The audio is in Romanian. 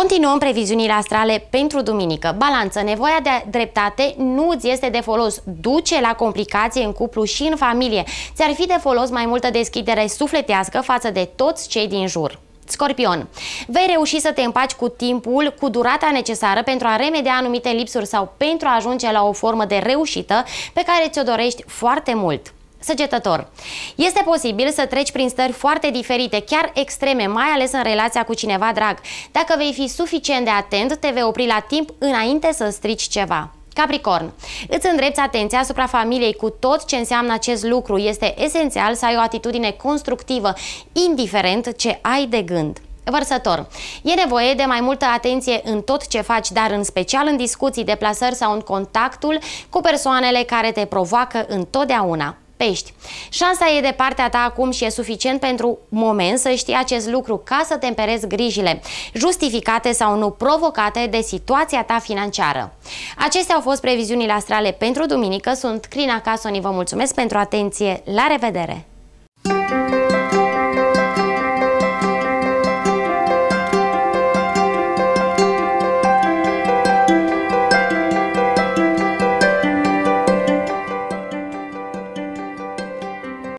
Continuăm previziunile astrale pentru duminică. Balanță, nevoia de dreptate nu îți este de folos. Duce la complicații în cuplu și în familie. Ți-ar fi de folos mai multă deschidere sufletească față de toți cei din jur. Scorpion, vei reuși să te împaci cu timpul, cu durata necesară pentru a remedia anumite lipsuri sau pentru a ajunge la o formă de reușită pe care ți-o dorești foarte mult. Săgetător, este posibil să treci prin stări foarte diferite, chiar extreme, mai ales în relația cu cineva drag. Dacă vei fi suficient de atent, te vei opri la timp înainte să strici ceva. Capricorn, îți îndrepți atenția asupra familiei cu tot ce înseamnă acest lucru. Este esențial să ai o atitudine constructivă, indiferent ce ai de gând. Vărsător, e nevoie de mai multă atenție în tot ce faci, dar în special în discuții, deplasări sau în contactul cu persoanele care te provoacă întotdeauna. Pești, șansa e de partea ta acum și e suficient pentru moment să știi acest lucru ca să temperezi grijile, justificate sau nu provocate de situația ta financiară. Acestea au fost previziunile astrale pentru duminică. Sunt Crina Casoni, vă mulțumesc pentru atenție, la revedere!